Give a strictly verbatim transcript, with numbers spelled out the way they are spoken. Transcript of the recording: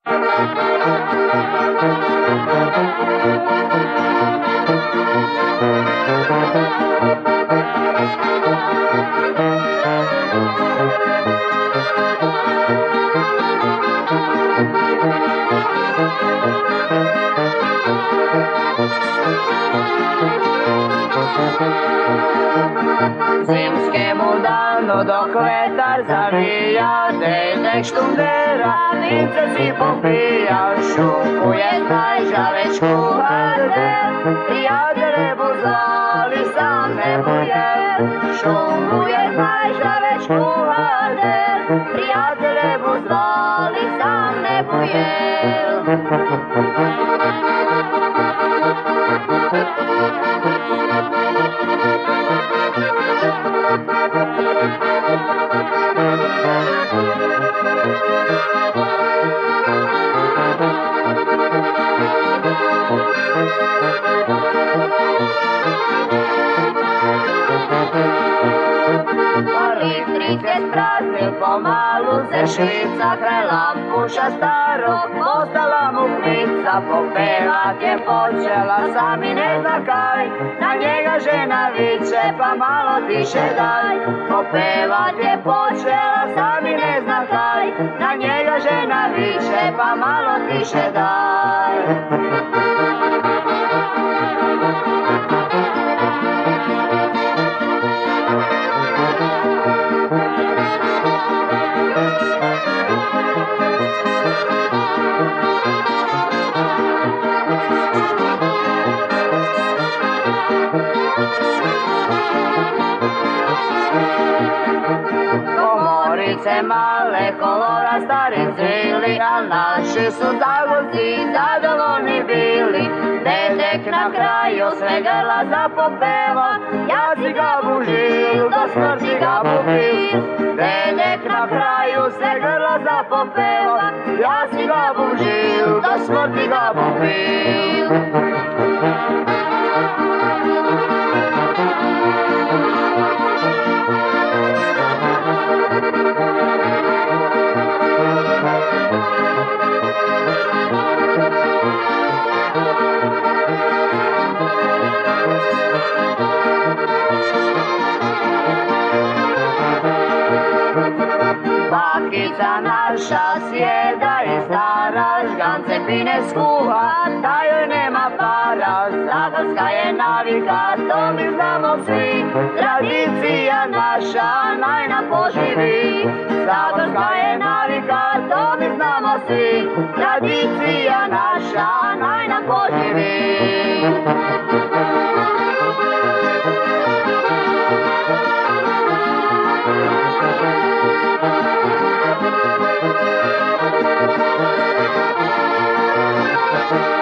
Zimskému danu dok vetar zavija, dedek štundera, lice si popija, šukuje znajžaveć kuhardel, prijatelje buzvali sam ne buje, šukuje znajžaveć kuhardel, prijatelje buzvali sam ne buje. Električke spraznil, pomalu se švica, kraj lampuša starog, postala mu klica, popevat je počela, sami ne zna kaj, na njega žena viče, pa malo tiše daj. Popevat je počela, sami ne zna kaj, na njega žena viče, pa malo tiše daj. Komorice male, kolora stari cvili, a naši su zagorci zadovoljni bili. Dedek na kraju sve grla zapopeva, ja si ga bužil, do smrti ga popil. Dedek na kraju sve grla zapopeva, ja si ga bužil, do smrti ga popil. Bakica naša sjeda i stara, žgance pine skuha, da joj nema para. Zagorska je navika, to mi znamo svi, tradicija naša naj nam poživi. Zagorska je navika, to mi znamo svi, tradicija naša naj nam poživi. Thank you.